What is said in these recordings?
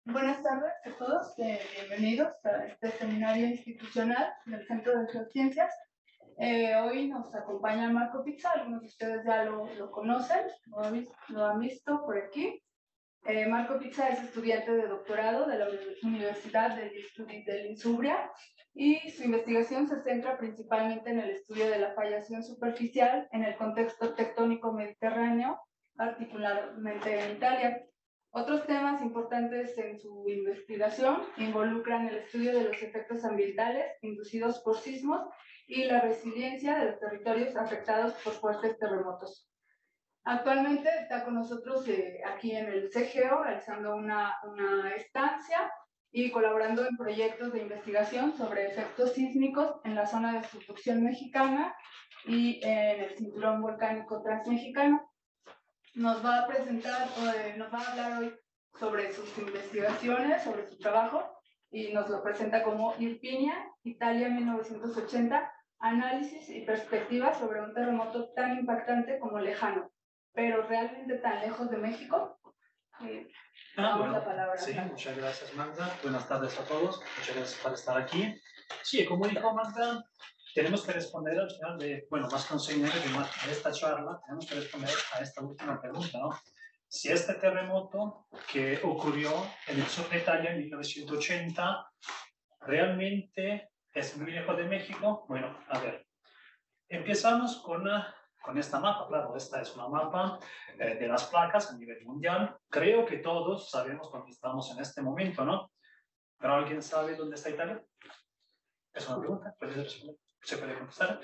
Buenas tardes a todos, bienvenidos a este seminario institucional del Centro de Geociencias. Hoy nos acompaña Marco Pizza, algunos de ustedes ya lo conocen, lo han visto por aquí. Marco Pizza es estudiante de doctorado de la Universidad del Insubria y su investigación se centra principalmente en el estudio de la fallación superficial en el contexto tectónico mediterráneo, particularmente en Italia. Otros temas importantes en su investigación involucran el estudio de los efectos ambientales inducidos por sismos y la resiliencia de los territorios afectados por fuertes terremotos. Actualmente está con nosotros aquí en el CGO realizando una estancia y colaborando en proyectos de investigación sobre efectos sísmicos en la zona de subducción mexicana y en el cinturón volcánico transmexicano. Nos va a presentar, nos va a hablar hoy sobre sus investigaciones, sobre su trabajo, y nos lo presenta como Irpinia, Italia 1980, análisis y perspectivas sobre un terremoto tan impactante como lejano, pero realmente tan lejos de México. Bueno, la palabra. Sí, muchas gracias, Magda. Buenas tardes a todos. Muchas gracias por estar aquí. Sí, como dijo Magda, tenemos que responder al final de, bueno, más que un seminario de esta charla, tenemos que responder a esta última pregunta, ¿no? Si este terremoto que ocurrió en el sur de Italia en 1980 realmente es muy lejos de México. Bueno, a ver, empezamos con esta mapa. Claro, esta es una mapa de las placas a nivel mundial. Creo que todos sabemos dónde estamos en este momento, ¿no? ¿Pero alguien sabe dónde está Italia? Es una pregunta, ¿se puede contestar?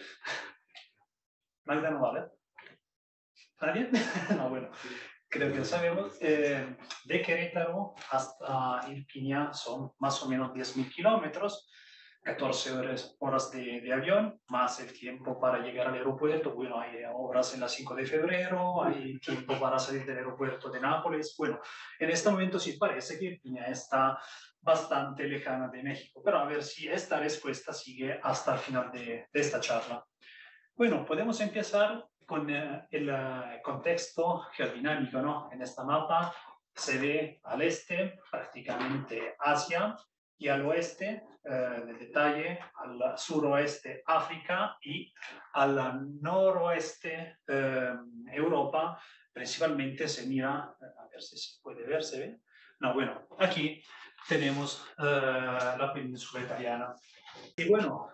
Magda no vale. ¿Nadie? No, bueno, creo que lo sabemos. De Querétaro hasta Irpinia son más o menos 10.000 kilómetros. 14 horas de avión, más el tiempo para llegar al aeropuerto. Bueno, hay obras en la 5 de febrero, hay tiempo para salir del aeropuerto de Nápoles. Bueno, en este momento sí parece que Irpinia está bastante lejana de México, pero a ver si esta respuesta sigue hasta el final de esta charla. Bueno, podemos empezar con el contexto geodinámico, ¿no? En esta mapa se ve al este prácticamente Asia y al oeste, de detalle, al suroeste África y al noroeste Europa. Principalmente se mira, a ver si se puede ver, ¿se ve? No, bueno, aquí tenemos la península italiana. Y bueno,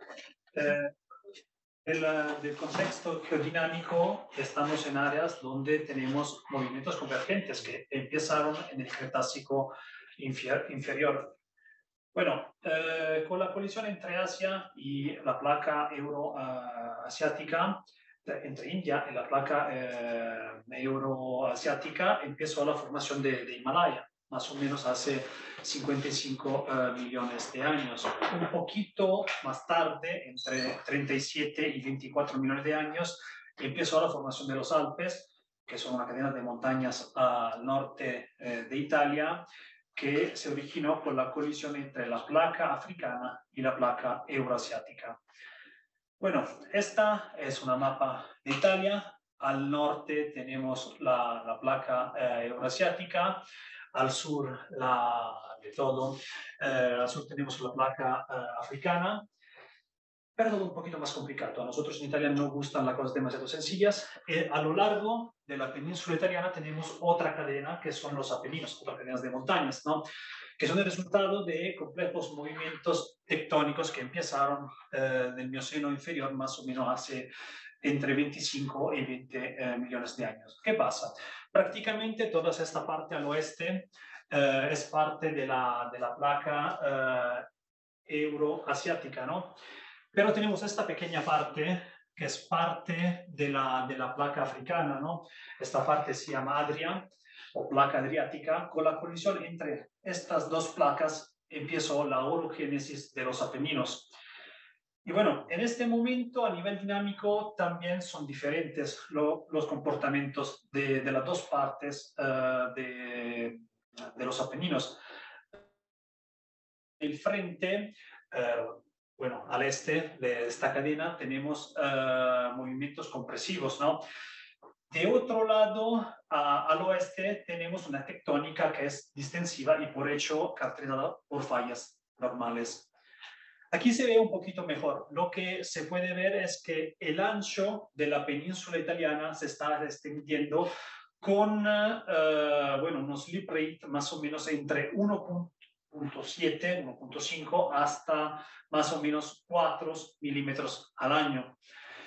del contexto geodinámico estamos en áreas donde tenemos movimientos convergentes que empezaron en el Cretácico inferior. Bueno, con la colisión entre Asia y la placa euroasiática, entre India y la placa euroasiática, empezó la formación de Himalaya, más o menos hace 55 millones de años. Un poquito más tarde, entre 37 y 24 millones de años, empezó la formación de los Alpes, que son una cadena de montañas al norte de Italia, que se originó por la colisión entre la placa africana y la placa euroasiática. Bueno, esta es una mapa de Italia. Al norte tenemos la placa euroasiática, al sur de todo, al sur tenemos la placa africana, pero todo un poquito más complicado. A nosotros en Italia no gustan las cosas demasiado sencillas. A lo largo de la península italiana tenemos otra cadena que son los Apeninos, otras cadenas de montañas, ¿no? Que son el resultado de complejos movimientos tectónicos que empezaron del Mioceno inferior más o menos hace entre 25 y 20 millones de años. ¿Qué pasa? Prácticamente toda esta parte al oeste es parte de la placa euroasiática, ¿no? Pero tenemos esta pequeña parte que es parte de la placa africana, ¿no? Esta parte se llama Adria o placa adriática. Con la colisión entre estas dos placas empezó la orogénesis de los Apeninos. Y bueno, en este momento a nivel dinámico también son diferentes los comportamientos de las dos partes de los Apeninos. El frente, bueno, al este de esta cadena tenemos movimientos compresivos, ¿no? De otro lado, al oeste, tenemos una tectónica que es distensiva y por hecho caracterizada por fallas normales. Aquí se ve un poquito mejor. Lo que se puede ver es que el ancho de la península italiana se está extendiendo con bueno, unos slip rate más o menos entre 1.7, 1.5 hasta más o menos 4 milímetros al año.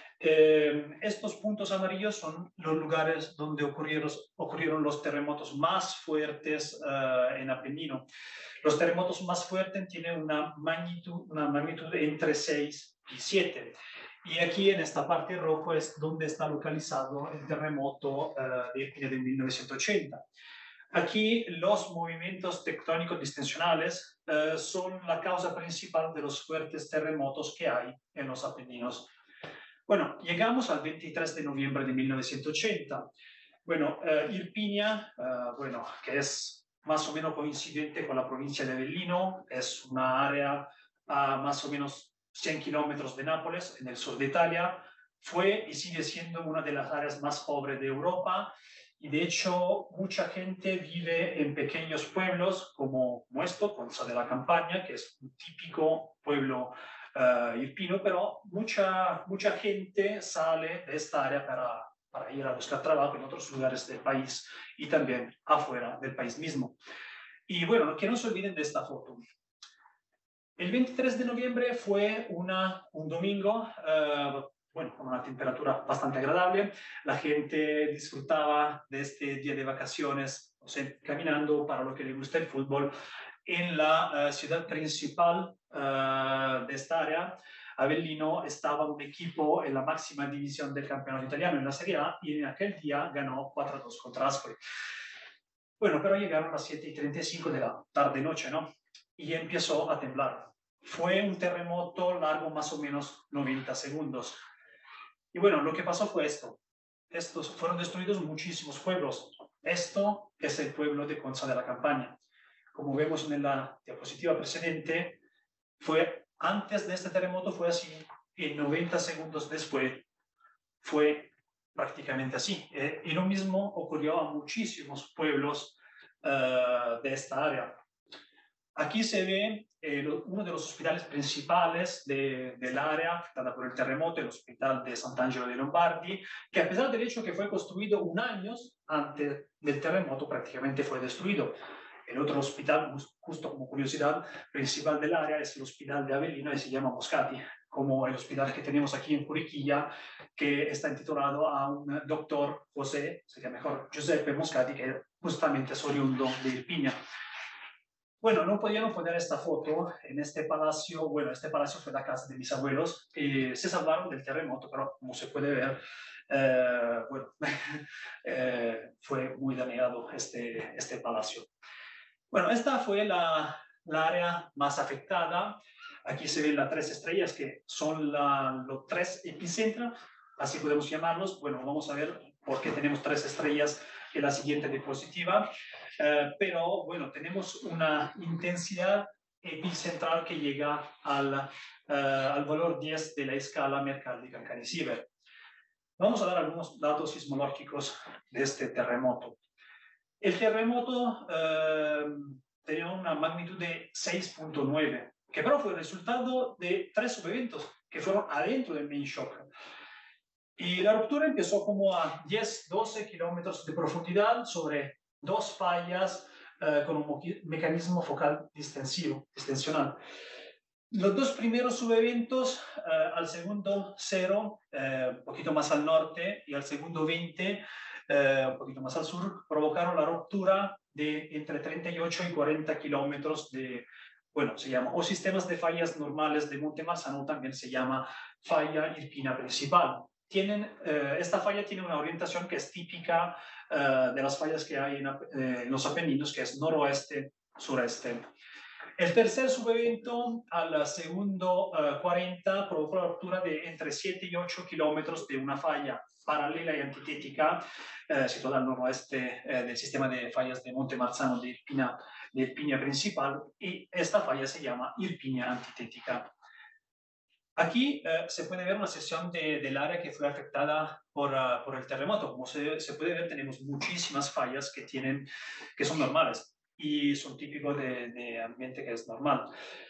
Estos puntos amarillos son los lugares donde ocurrieron los terremotos más fuertes en Apennino. Los terremotos más fuertes tienen una magnitud entre 6 y 7. Y aquí en esta parte roja es donde está localizado el terremoto de 1980. Aquí los movimientos tectónicos distensionales son la causa principal de los fuertes terremotos que hay en los Apeninos. Bueno, llegamos al 23 de noviembre de 1980. Bueno, Irpinia, bueno, que es más o menos coincidente con la provincia de Avellino, es una área a más o menos 100 kilómetros de Nápoles, en el sur de Italia. Fue y sigue siendo una de las áreas más pobres de Europa y de hecho mucha gente vive en pequeños pueblos como esto, Ponza de la Campagna, que es un típico pueblo irpino, pero mucha gente sale de esta área para ir a buscar trabajo en otros lugares del país y también afuera del país mismo. Y bueno, que no se olviden de esta foto. El 23 de noviembre fue un domingo, bueno, con una temperatura bastante agradable. La gente disfrutaba de este día de vacaciones, o sea, caminando para lo que le gusta el fútbol en la ciudad principal de esta área. Avellino estaba un equipo en la máxima división del campeonato italiano en la Serie A y en aquel día ganó 4-2 contra Ascoli. Bueno, pero llegaron las 7:35 de la tarde-noche, ¿no? Y empezó a temblar. Fue un terremoto largo más o menos 90 segundos. Y bueno, lo que pasó fue esto. Estos fueron destruidos muchísimos pueblos. Esto es el pueblo de Ponza de la Campagna. Como vemos en la diapositiva precedente, fue antes de este terremoto fue así, y 90 segundos después fue prácticamente así. Y lo mismo ocurrió a muchísimos pueblos de esta área. Aquí se ve uno de los hospitales principales del área afectada por el terremoto, el hospital de Sant'Angelo dei Lombardi, que a pesar del hecho que fue construido un año antes del terremoto, prácticamente fue destruido. El otro hospital, justo como curiosidad, principal del área es el hospital de Avellino y se llama Moscati, como el hospital que tenemos aquí en Curiquilla, que está intitulado a un doctor José, sería mejor Giuseppe Moscati, que justamente es oriundo de Irpinia. Bueno, no podían poner esta foto en este palacio. Bueno, este palacio fue la casa de mis abuelos y se salvaron del terremoto, pero como se puede ver, bueno, fue muy dañado este palacio. Bueno, esta fue la área más afectada. Aquí se ven las 3 estrellas que son los 3 epicentros, así podemos llamarlos. Bueno, vamos a ver por qué tenemos 3 estrellas en la siguiente diapositiva. Pero bueno, tenemos una intensidad epicentral que llega al valor 10 de la escala Mercalli-Cancani-Siever. Vamos a dar algunos datos sismológicos de este terremoto. El terremoto tenía una magnitud de 6.9, que pero fue el resultado de 3 subeventos que fueron adentro del main shock. Y la ruptura empezó como a 10-12 kilómetros de profundidad sobre 2 fallas con un mecanismo focal distensional. Los 2 primeros subeventos, al segundo 0, un poquito más al norte, y al segundo 20, un poquito más al sur, provocaron la ruptura de entre 38 y 40 kilómetros de, bueno, se llama, o sistemas de fallas normales de Monte Marzano, también se llama falla irpina principal. Esta falla tiene una orientación que es típica de las fallas que hay en los Apeninos, que es noroeste-sureste. El tercer subevento, al segundo 40, provocó la ruptura de entre 7 y 8 kilómetros de una falla paralela y antitética situada al noroeste del sistema de fallas de Monte Marzano de Irpinia principal, y esta falla se llama Irpinia antitética. Aquí se puede ver una sección del área que fue afectada por el terremoto. Como se puede ver, tenemos muchísimas fallas que son normales y son típicos de ambiente que es normal.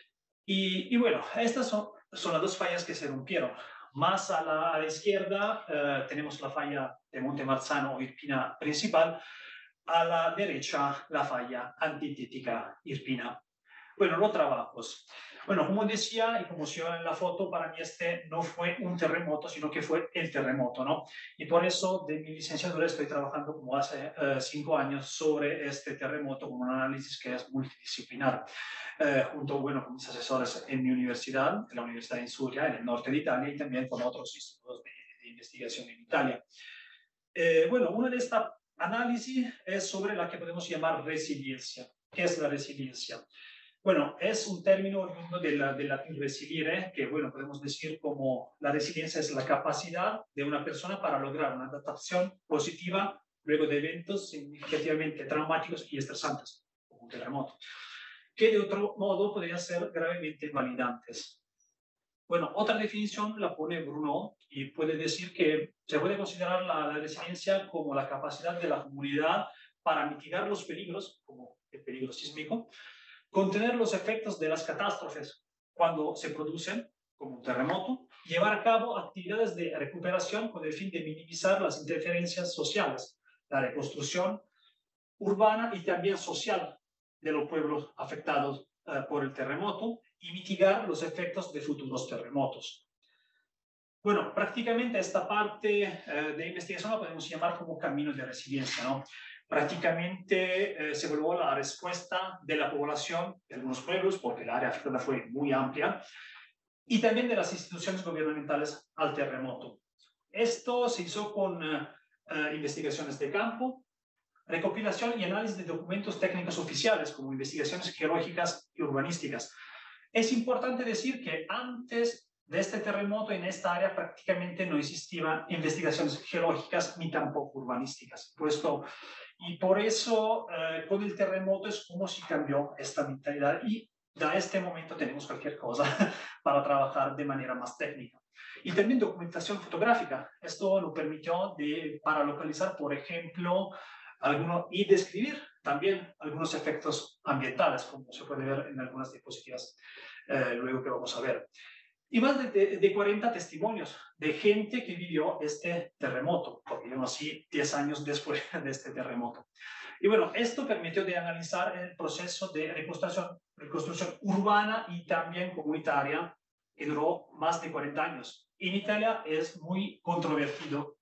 Y bueno, estas son las dos fallas que se rompieron. Más a la izquierda tenemos la falla de Monte Marzano o Irpina principal, a la derecha la falla antitética Irpina. Bueno, los trabajos. Bueno, como decía y como se ve en la foto, para mí este no fue un terremoto, sino que fue el terremoto, ¿no? Y por eso de mi licenciatura estoy trabajando como hace 5 años sobre este terremoto con un análisis que es multidisciplinar, junto, bueno, con mis asesores en mi universidad, en la Universidad de Insuria, en el norte de Italia, y también con otros institutos de investigación en Italia. Bueno, una de estas análisis es sobre la que podemos llamar resiliencia. ¿Qué es la resiliencia? Bueno, es un término oriundo del latín resilire, que bueno, podemos decir como la resiliencia es la capacidad de una persona para lograr una adaptación positiva luego de eventos significativamente traumáticos y estresantes, como un terremoto, que de otro modo podrían ser gravemente invalidantes. Bueno, otra definición la pone Bruno y puede decir que se puede considerar la resiliencia como la capacidad de la comunidad para mitigar los peligros, como el peligro sísmico, contener los efectos de las catástrofes cuando se producen, como un terremoto, llevar a cabo actividades de recuperación con el fin de minimizar las interferencias sociales, la reconstrucción urbana y también social de los pueblos afectados por el terremoto y mitigar los efectos de futuros terremotos. Bueno, prácticamente esta parte de investigación la podemos llamar como camino de resiliencia, ¿no? Prácticamente se evaluó la respuesta de la población de algunos pueblos, porque el área afectada fue muy amplia, y también de las instituciones gubernamentales al terremoto. Esto se hizo con investigaciones de campo, recopilación y análisis de documentos técnicos oficiales, como investigaciones geológicas y urbanísticas. Es importante decir que antes de este terremoto en esta área prácticamente no existían investigaciones geológicas ni tampoco urbanísticas. Y por eso con el terremoto es como si cambió esta mentalidad y de este momento tenemos cualquier cosa para trabajar de manera más técnica. Y también documentación fotográfica. Esto nos permitió para localizar, por ejemplo, y describir también algunos efectos ambientales, como se puede ver en algunas diapositivas luego que vamos a ver. Y más de 40 testimonios de gente que vivió este terremoto, porque yo nací 10 años después de este terremoto. Y bueno, esto permitió de analizar el proceso de reconstrucción urbana y también comunitaria, que duró más de 40 años. En Italia es muy controvertido,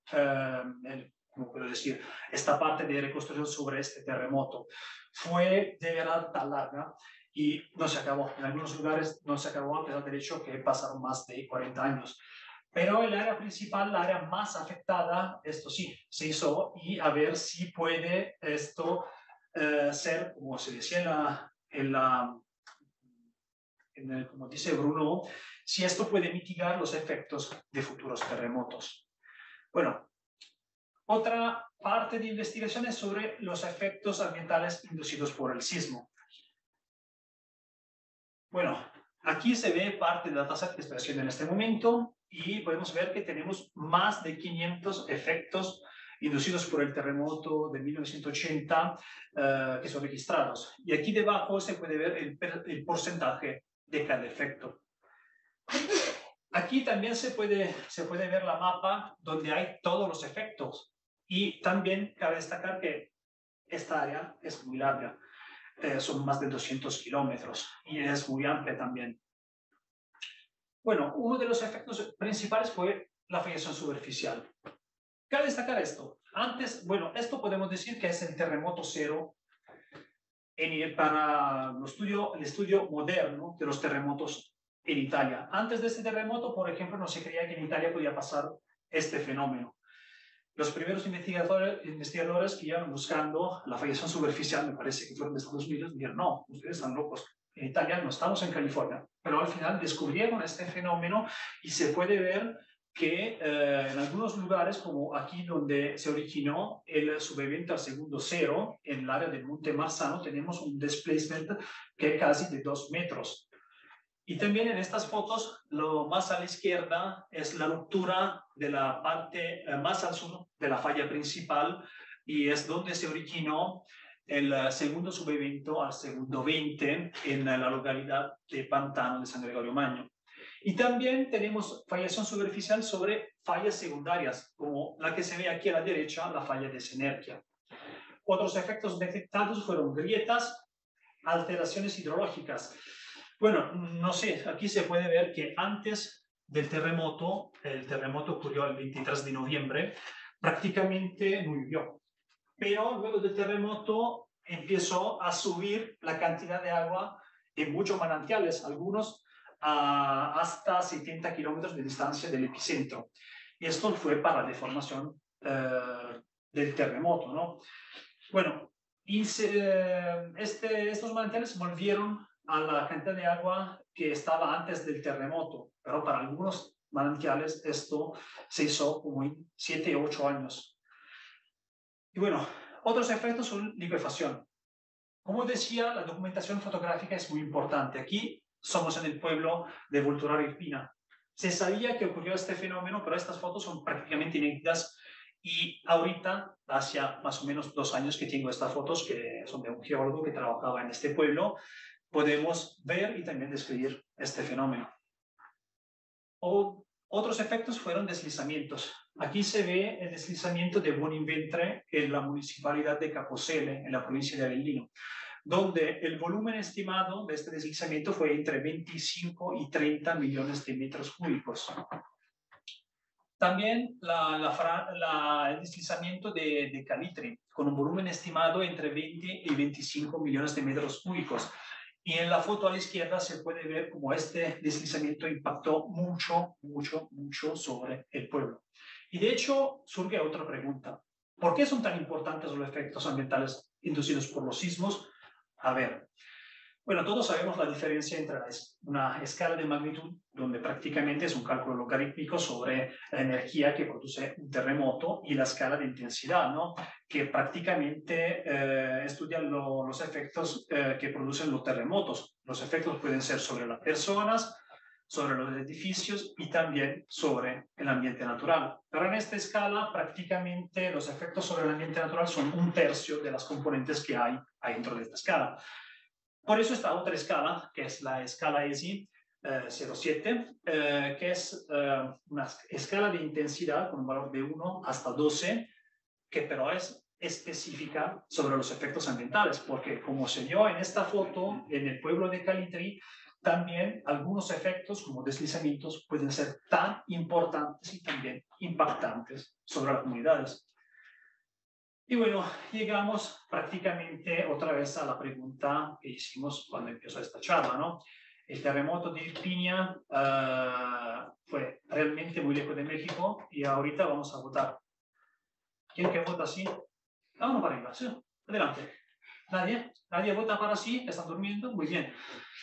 como puedo decir, esta parte de reconstrucción sobre este terremoto. Fue de verdad tan larga y no se acabó. En algunos lugares no se acabó a pesar del hecho que pasaron más de 40 años. Pero el área principal, la área más afectada, esto sí, se hizo y a ver si puede esto ser, como se decía como dice Bruno, si esto puede mitigar los efectos de futuros terremotos. Bueno, otra parte de investigación es sobre los efectos ambientales inducidos por el sismo. Bueno, aquí se ve parte de la tasa que estoy haciendo en este momento y podemos ver que tenemos más de 500 efectos inducidos por el terremoto de 1980 que son registrados. Y aquí debajo se puede ver el porcentaje de cada efecto. Aquí también se puede ver la mapa donde hay todos los efectos. Y también cabe destacar que esta área es muy larga. Son más de 200 kilómetros y es muy amplia también. Bueno, uno de los efectos principales fue la foliación superficial. Cabe destacar esto. Antes, bueno, esto podemos decir que es el terremoto cero para el estudio moderno de los terremotos en Italia. Antes de este terremoto, por ejemplo, no se creía que en Italia podía pasar este fenómeno. Los primeros investigadores que iban buscando la foliación superficial, me parece que fueron de Estados Unidos, dijeron, no, ustedes están locos, en Italia no estamos en California. Pero al final descubrieron este fenómeno y se puede ver que en algunos lugares, como aquí donde se originó el subevento al segundo cero, en el área del Monte Marzano, tenemos un displacement que es casi de 2 metros. Y también en estas fotos, lo más a la izquierda es la ruptura de la parte más al sur de la falla principal y es donde se originó el segundo subevento al segundo 20 en la localidad de Pantano de San Gregorio Magno. Y también tenemos fallación superficial sobre fallas secundarias, como la que se ve aquí a la derecha, la falla de Senergia. Otros efectos detectados fueron grietas, alteraciones hidrológicas. Bueno, no sé, aquí se puede ver que antes del terremoto, el terremoto ocurrió el 23 de noviembre, prácticamente no llovió. Pero luego del terremoto empezó a subir la cantidad de agua en muchos manantiales, algunos hasta 70 kilómetros de distancia del epicentro. Y esto fue para la deformación del terremoto, ¿no? Bueno, estos manantiales volvieron a la cantidad de agua que estaba antes del terremoto, pero para algunos manantiales esto se hizo como en 7 o 8 años. Y bueno, otros efectos son liquefacción. Como decía, la documentación fotográfica es muy importante. Aquí somos en el pueblo de Vulturaro Irpina. Se sabía que ocurrió este fenómeno, pero estas fotos son prácticamente inéditas y ahorita, hace más o menos 2 años que tengo estas fotos, que son de un geólogo que trabajaba en este pueblo, podemos ver y también describir este fenómeno. Otros efectos fueron deslizamientos. Aquí se ve el deslizamiento de Buoninventre en la municipalidad de Caposele, en la provincia de Avellino, donde el volumen estimado de este deslizamiento fue entre 25 y 30 millones de metros cúbicos. También el deslizamiento de Calitri, con un volumen estimado entre 20 y 25 millones de metros cúbicos. Y en la foto a la izquierda se puede ver cómo este deslizamiento impactó mucho sobre el pueblo. Y de hecho surge otra pregunta. ¿Por qué son tan importantes los efectos ambientales inducidos por los sismos? A ver, bueno, todos sabemos la diferencia entre una escala de magnitud, donde prácticamente es un cálculo logarítmico sobre la energía que produce un terremoto, y la escala de intensidad, ¿no? Que prácticamente estudia los efectos que producen los terremotos. Los efectos pueden ser sobre las personas, sobre los edificios y también sobre el ambiente natural. Pero en esta escala, prácticamente los efectos sobre el ambiente natural son 1/3 de las componentes que hay dentro de esta escala. Por eso está otra escala, que es la escala ESI 07, que es una escala de intensidad con un valor de 1 hasta 12, que pero es específica sobre los efectos ambientales, porque como se vio en esta foto, en el pueblo de Calitri, también algunos efectos como deslizamientos pueden ser tan importantes y también impactantes sobre las comunidades. Y bueno, llegamos prácticamente otra vez a la pregunta que hicimos cuando empezó esta charla, ¿no? El terremoto de Irpinia fue realmente muy lejos de México y ahorita vamos a votar. ¿Quién que vota sí? Uno para arriba, sí. Adelante. ¿Nadie? ¿Nadie vota para sí? ¿Están durmiendo? Muy bien.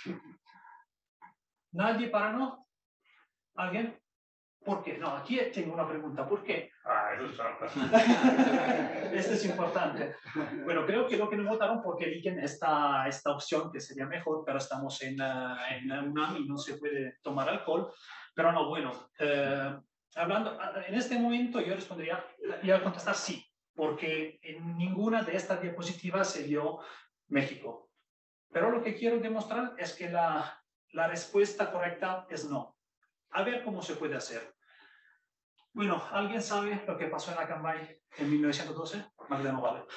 ¿Nadie para no? ¿Alguien? ¿Por qué? No, aquí tengo una pregunta. ¿Por qué? Eso es trampa. Esto es importante. Bueno, creo que lo que no votaron porque eligen esta opción que sería mejor, pero estamos en UNAM y no se puede tomar alcohol. Pero no, bueno, hablando, en este momento yo respondería, iba a contestar sí, porque en ninguna de estas diapositivas se vio México. Pero lo que quiero demostrar es que la respuesta correcta es no. A ver cómo se puede hacer. Bueno, ¿alguien sabe lo que pasó en Acambay en 1912? Magda no vale.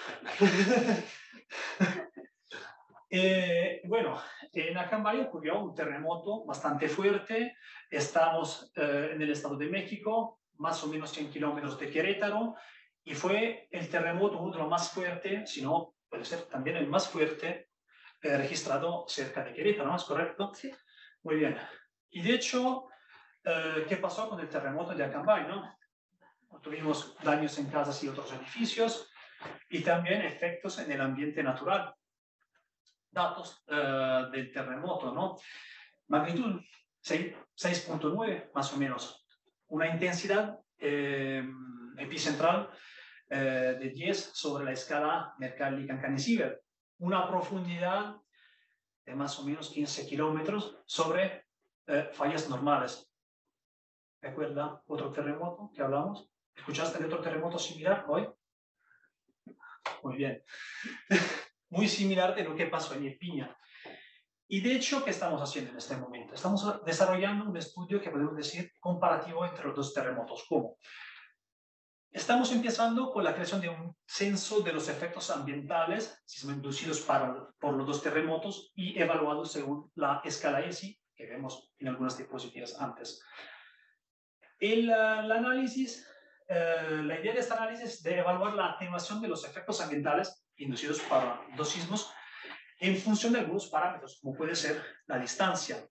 Bueno, en Acambay ocurrió un terremoto bastante fuerte. Estamos en el Estado de México, más o menos 100 kilómetros de Querétaro, y fue el terremoto uno de los más fuertes, si no puede ser también el más fuerte registrado cerca de Querétaro, ¿no es correcto? Sí. Muy bien. Y de hecho, ¿qué pasó con el terremoto de Acambay, no? Tuvimos daños en casas y otros edificios y también efectos en el ambiente natural. Datos del terremoto, ¿no? Magnitud 6.9 más o menos. Una intensidad epicentral de 10 sobre la escala Mercalli-Cancani-Siever. Una profundidad de más o menos 15 kilómetros sobre fallas normales. ¿Recuerda otro terremoto que hablamos? ¿Escuchaste de otro terremoto similar hoy? Muy bien. Muy similar de lo que pasó en Irpinia. Y de hecho, ¿qué estamos haciendo en este momento? Estamos desarrollando un estudio que podemos decir comparativo entre los dos terremotos. ¿Cómo? Estamos empezando con la creación de un censo de los efectos ambientales inducidos por los dos terremotos y evaluados según la escala ESI, que vemos en algunas diapositivas antes. La idea de este análisis es de evaluar la atenuación de los efectos ambientales inducidos por dos sismos en función de algunos parámetros, como puede ser la distancia.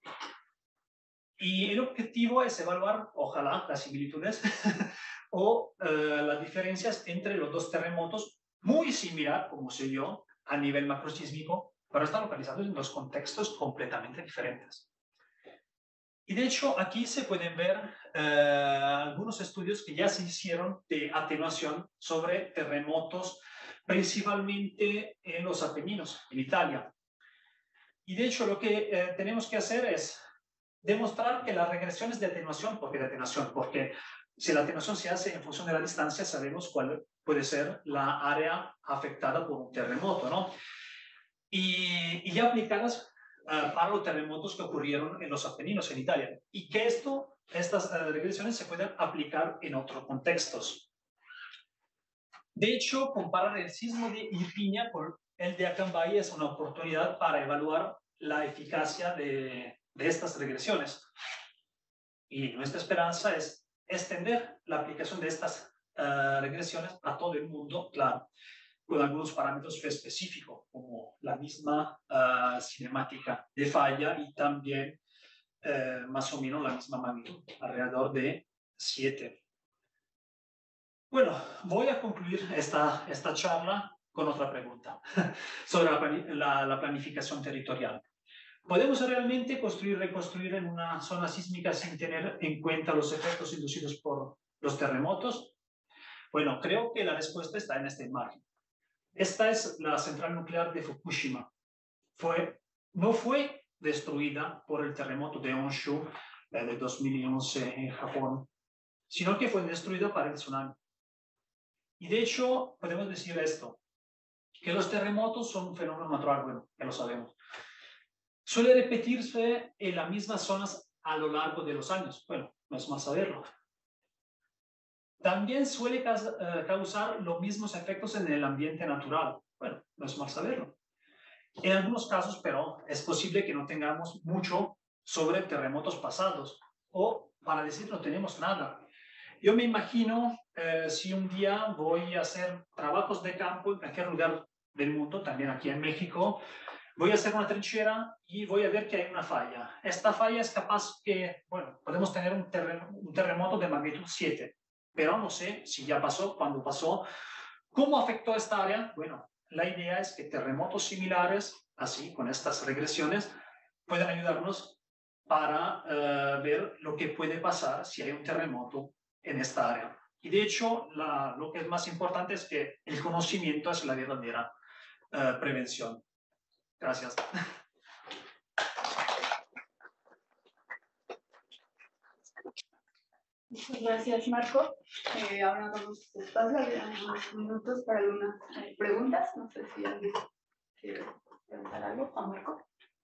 Y el objetivo es evaluar, ojalá, las similitudes o las diferencias entre los dos terremotos, muy similar, como se vio, a nivel macrosísmico, pero están localizados en dos contextos completamente diferentes. Y de hecho, aquí se pueden ver algunos estudios que ya se hicieron de atenuación sobre terremotos, principalmente en los Apeninos, en Italia. Y de hecho, lo que tenemos que hacer es demostrar que las regresiones de atenuación, porque si la atenuación se hace en función de la distancia, sabemos cuál puede ser la área afectada por un terremoto, ¿no? Y ya aplicadas para los terremotos que ocurrieron en los Apeninos, en Italia, y que estas regresiones se pueden aplicar en otros contextos. De hecho, comparar el sismo de Irpinia con el de Acambay es una oportunidad para evaluar la eficacia de estas regresiones. Y nuestra esperanza es extender la aplicación de estas regresiones a todo el mundo, claro, con algunos parámetros específicos, como la misma cinemática de falla y también más o menos la misma magnitud, alrededor de 7. Bueno, voy a concluir esta charla con otra pregunta sobre la planificación territorial. ¿Podemos realmente construir y reconstruir en una zona sísmica sin tener en cuenta los efectos inducidos por los terremotos? Bueno, creo que la respuesta está en esta imagen. Esta es la central nuclear de Fukushima. No fue destruida por el terremoto de Honshu de 2011 en Japón, sino que fue destruida por el tsunami. Y de hecho, podemos decir esto, que los terremotos son un fenómeno natural, bueno, ya lo sabemos. Suele repetirse en las mismas zonas a lo largo de los años. Bueno, no es mal saberlo. También suele causar los mismos efectos en el ambiente natural. Bueno, no es mal saberlo. En algunos casos, pero, es posible que no tengamos mucho sobre terremotos pasados. O, para decir, no tenemos nada. Yo me imagino si un día voy a hacer trabajos de campo en cualquier lugar del mundo, también aquí en México, voy a hacer una trinchera y voy a ver que hay una falla. Esta falla es capaz que, bueno, podemos tener un terremoto de magnitud 7, pero no sé si ya pasó, cuándo pasó. ¿Cómo afectó esta área? Bueno, la idea es que terremotos similares, así, con estas regresiones, pueden ayudarnos para ver lo que puede pasar si hay un terremoto en esta área. Y de hecho, lo que es más importante es que el conocimiento es la verdadera prevención. Gracias. Muchas gracias, Marco. Ahora vamos despacio, unos minutos para algunas preguntas. No sé si alguien quiere preguntar algo a Marco.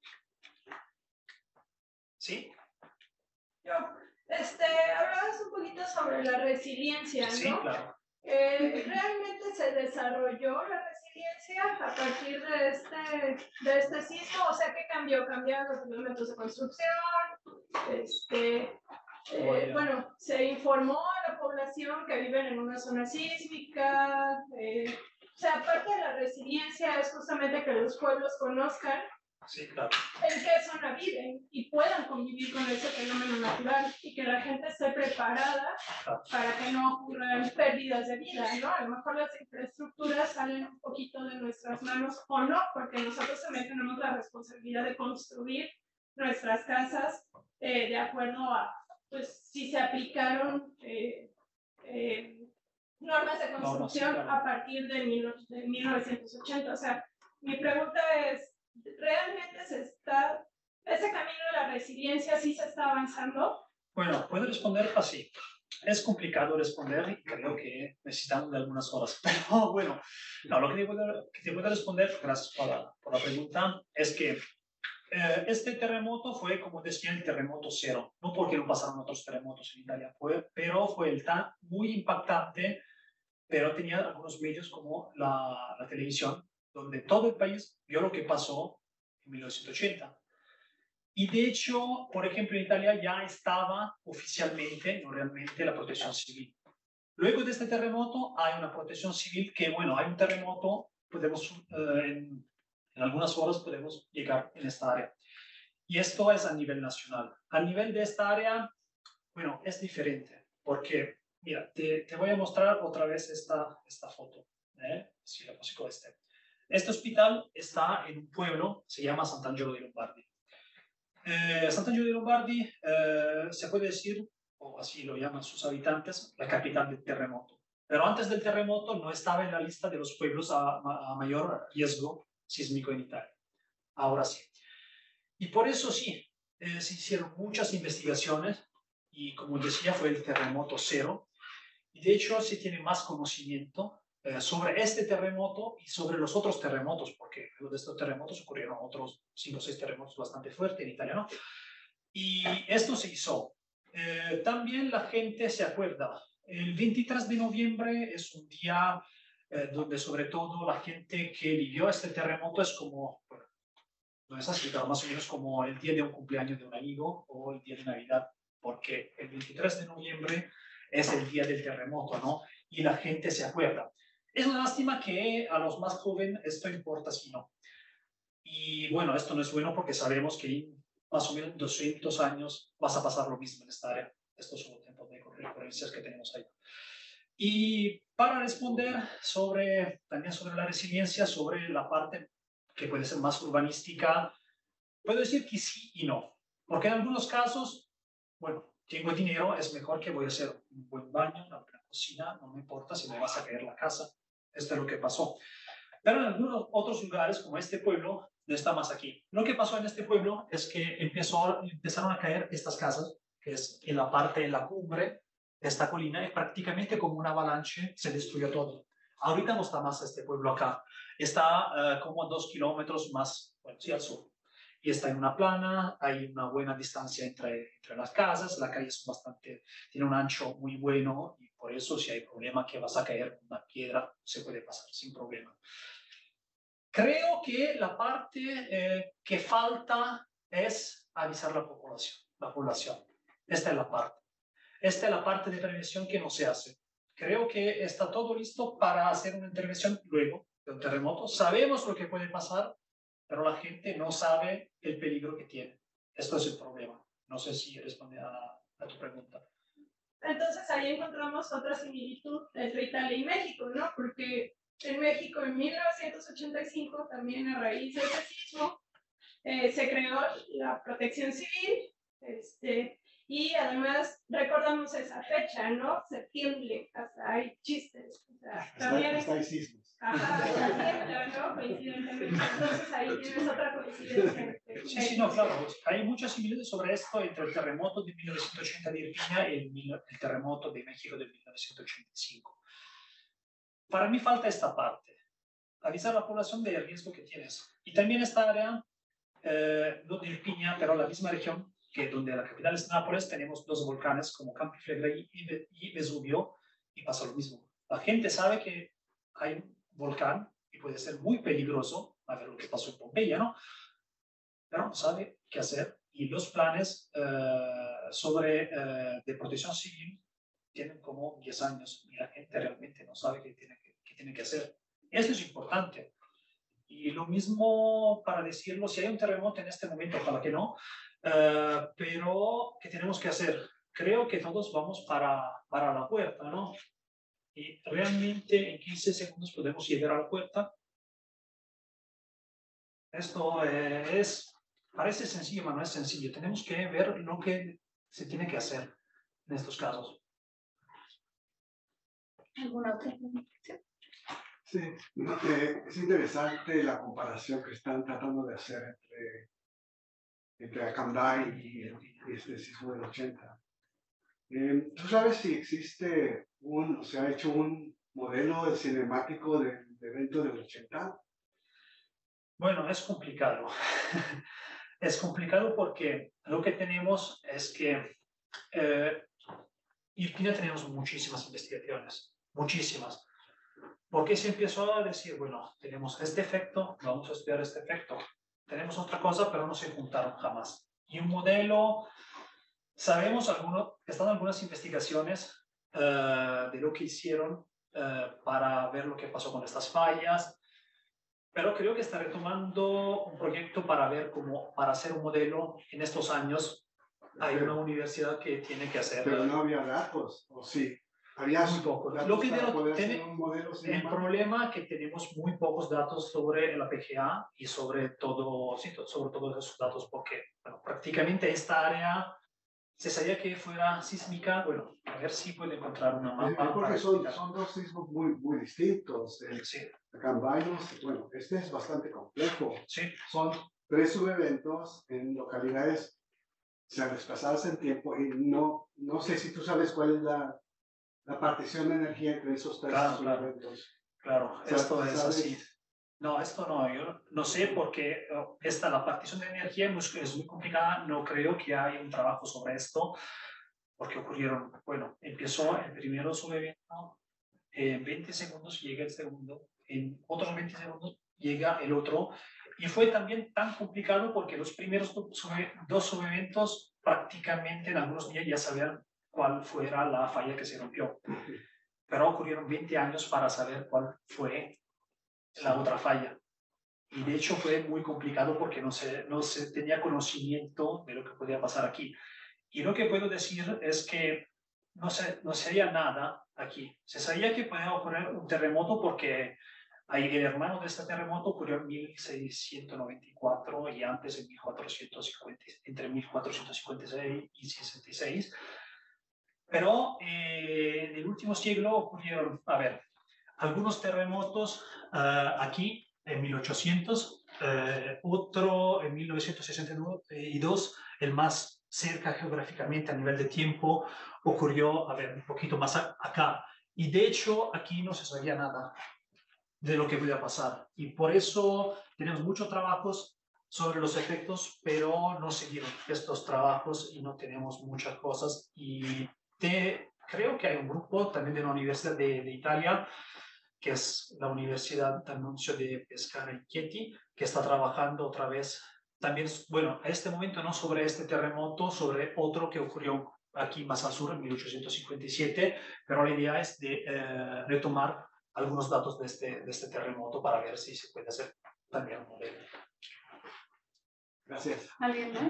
¿Sí? Yo, hablabas un poquito sobre la resiliencia, ¿no? Sí, claro. ¿Realmente se desarrolló la resiliencia a partir de este sismo? O sea, ¿qué cambió? ¿Cambiaron los elementos de construcción? Bueno, se informó a la población que viven en una zona sísmica. O sea, aparte de la resiliencia es justamente que los pueblos conozcan sí, claro, en qué zona viven y puedan convivir con ese fenómeno natural y que la gente esté preparada para que no ocurran pérdidas de vida, ¿no? A lo mejor las infraestructuras salen un poquito de nuestras manos o no, porque nosotros también tenemos la responsabilidad de construir nuestras casas de acuerdo a, pues, si se aplicaron normas de construcción sí, claro, a partir de 1980. O sea, mi pregunta es, ¿realmente se está ese camino de la resiliencia sí se está avanzando. Bueno, puedo responder así. Es complicado responder y creo que necesitamos de algunas horas. Pero bueno, no, lo que te puedo responder, gracias por la pregunta, es que este terremoto fue, como decía, el terremoto cero. No porque no pasaron otros terremotos en Italia, pero fue el tan muy impactante, pero tenía algunos medios como la televisión, donde todo el país vio lo que pasó en 1980. Y de hecho, por ejemplo, en Italia ya estaba oficialmente, no realmente, la protección civil. Luego de este terremoto hay una protección civil que, bueno, hay un terremoto, podemos, en algunas horas podemos llegar en esta área. Y esto es a nivel nacional. A nivel de esta área, bueno, es diferente, porque, mira, te voy a mostrar otra vez esta foto. Si la consigo este. Este hospital está en un pueblo, se llama Sant'Angelo dei Lombardi. Sant'Angelo dei Lombardi se puede decir, o así lo llaman sus habitantes, la capital del terremoto. Pero antes del terremoto no estaba en la lista de los pueblos a mayor riesgo sísmico en Italia. Ahora sí. Y por eso sí, se hicieron muchas investigaciones y como decía fue el terremoto cero. Y de hecho se tiene más conocimiento sobre este terremoto y sobre los otros terremotos, porque luego de estos terremotos ocurrieron otros 5 o 6 terremotos bastante fuertes en Italia, ¿no? Y esto se hizo. También la gente se acuerda, el 23 de noviembre es un día donde sobre todo la gente que vivió este terremoto es como, bueno, no es así, pero más o menos como el día de un cumpleaños de un amigo o el día de Navidad, porque el 23 de noviembre es el día del terremoto, ¿no? Y la gente se acuerda. Es una lástima que a los más jóvenes esto importa, si no. Y bueno, esto no es bueno porque sabemos que en más o menos 200 años vas a pasar lo mismo en esta área. Estos son los tiempos de recurrencias que tenemos ahí. Y para responder también sobre la resiliencia, sobre la parte que puede ser más urbanística, puedo decir que sí y no. Porque en algunos casos, bueno, tengo dinero, es mejor que voy a hacer un buen baño, una buena cocina, no me importa si me vas a caer la casa. Esto es lo que pasó. Pero en algunos otros lugares, como este pueblo, no está más aquí. Lo que pasó en este pueblo es que empezaron a caer estas casas, que es en la parte, en la cumbre de esta colina, y prácticamente como una avalanche se destruyó todo. Ahorita no está más este pueblo acá. Está como a 2 kilómetros más, bueno, sí, al sur. Y está en una plana, hay una buena distancia entre las casas, la calle es tiene un ancho muy bueno y por eso si hay problema que vas a caer con una piedra, se puede pasar sin problema. Creo que la parte que falta es avisar a la población. Esta es la parte. Esta es la parte de prevención que no se hace. Creo que está todo listo para hacer una intervención luego de un terremoto. Sabemos lo que puede pasar, pero la gente no sabe el peligro que tiene. Esto es el problema. No sé si responde a tu pregunta. Entonces ahí encontramos otra similitud entre Italia y México, ¿no? Porque en México en 1985, también a raíz de ese sismo, se creó la protección civil, y además recordamos esa fecha, ¿no? Septiembre, hasta hay chistes. O sea, también hasta hay sismos. Ajá, hasta ¿no? Coincidentemente. Entonces ahí tienes otra coincidencia. Sí, no, claro. Hay muchas similitudes sobre esto entre el terremoto de 1980 de Irpinia y el terremoto de México de 1985. Para mí falta esta parte, avisar a la población del riesgo que tienes. Y también esta área, no de Irpinia, pero la misma región, que donde la capital es Nápoles, tenemos 2 volcanes como Campi Flegrei y Vesubio, y pasa lo mismo. La gente sabe que hay un volcán y puede ser muy peligroso, a ver lo que pasó en Pompeya, ¿no? Pero no sabe qué hacer. Y los planes de protección civil tienen como 10 años y la gente realmente no sabe qué tiene que hacer. Esto es importante. Y lo mismo para decirlo, si hay un terremoto en este momento, ojalá que no, pero ¿qué tenemos que hacer? Creo que todos vamos para la puerta, ¿no? Y realmente en 15 segundos podemos llegar a la puerta. Esto parece sencillo, pero no es sencillo. Tenemos que ver lo que se tiene que hacer en estos casos. ¿Alguna otra pregunta? Sí, es interesante la comparación que están tratando de hacer entre entre Acambay y este sismo del 80. ¿Tú sabes si existe se ha hecho un modelo cinemático del evento del 80? Bueno, es complicado. Es complicado porque lo que tenemos es que Irpina tenemos muchísimas investigaciones, muchísimas. Porque se empezó a decir, bueno, tenemos este efecto, vamos a estudiar este efecto. Tenemos otra cosa, pero no se juntaron jamás. Y un modelo, sabemos están algunas investigaciones de lo que hicieron para ver lo que pasó con estas fallas, pero creo que está retomando un proyecto para ver para hacer un modelo en estos años. Hay una universidad que tiene que hacer. Pero no había datos, ¿o sí? Había muy pocos. Lo que el problema es que tenemos muy pocos datos sobre la PGA y sobre todos esos datos, porque bueno, prácticamente esta área se sabía que fuera sísmica. Bueno, a ver si puedo encontrar una mapa. Porque son dos sismos muy distintos. Sí. Acambay, bueno, este es bastante complejo. Sí. Son 3 subeventos en localidades desplazadas en tiempo y no sé si tú sabes cuál es la partición de energía entre esos 3 subeventos. Claro, esto es así. No, esto no, yo no sé porque la partición de energía es muy complicada, no creo que haya un trabajo sobre esto, porque empezó el primero subevento, en 20 segundos llega el segundo, en otros 20 segundos llega el otro, y fue también tan complicado porque los primeros dos subeventos prácticamente en algunos días ya sabían cuál fuera la falla que se rompió, pero ocurrieron 20 años para saber cuál fue la otra falla. Y de hecho fue muy complicado porque no se tenía conocimiento de lo que podía pasar aquí. Y lo que puedo decir es que no se había nada aquí. Se sabía que podía ocurrir un terremoto porque el hermano de este terremoto ocurrió en 1694 y antes en 1450, entre 1456 y 66. Pero en el último siglo ocurrieron, algunos terremotos aquí en 1800, otro en 1962, el más cerca geográficamente a nivel de tiempo ocurrió, un poquito más acá. Y de hecho aquí no se sabía nada de lo que podía pasar. Y por eso tenemos muchos trabajos sobre los efectos, pero no siguieron estos trabajos y no tenemos muchas cosas. Y creo que hay un grupo también de la Universidad de Italia, que es la Universidad D'Annunzio de Pescara y Chieti, que está trabajando otra vez también, bueno, a este momento no sobre este terremoto, sobre otro que ocurrió aquí más al sur en 1857, pero la idea es de retomar algunos datos de este terremoto para ver si se puede hacer también un modelo. Gracias. ¿Alguien más?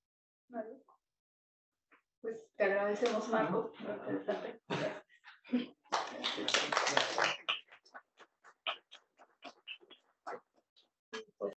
Vale. Pues te agradecemos, Marco. Muy interesante. Gracias.